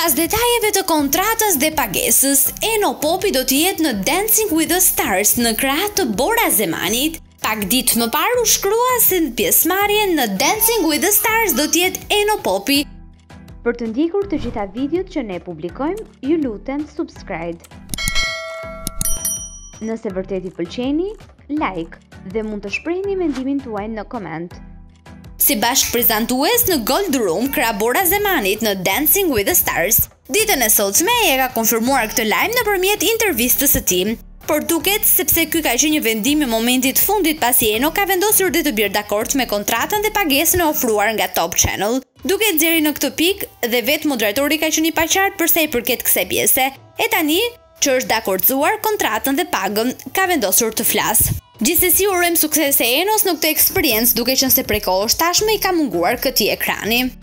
Pas detajeve të kontratës dhe pagesës, Eno Popi do të jetë në Dancing with the Stars në krahë të Bora Zemanit. Pak ditë më parë u shkrua se në pjesëmarrjen në Dancing with the Stars do të jetë Eno Popi. Për të ndjekur të gjitha videot që ne publikojmë, ju lutem subscribe. Nëse vërtet i pëlqeni, like dhe mund të shprehni mendimin tuaj në koment. Si bashkëprezantues në Gold Room, krahë Bora Zemanit në Dancing with the Stars, ditën e sotme e ka konfirmuar këtë lajm nëpërmjet intervistës së tij. Por duket sepse ky ka qenë një vendim i momentit fundit pasi Eno ka vendosur dhe të bjerë dakord me kontratën dhe pagesën e ofruar nga Top Channel. Duket deri në këtë pikë dhe vetë moderatori ka qenë i paqartë për sa i përket kësaj pjese. E tani që është dakordzuar kontratën dhe pagën, ka vendosur të flasë. Gjithsesi urojmë sukses e Enos në këtë eksperiencë, duke qenë se prej kohësh tashmë i ka munguar këtij ekrani.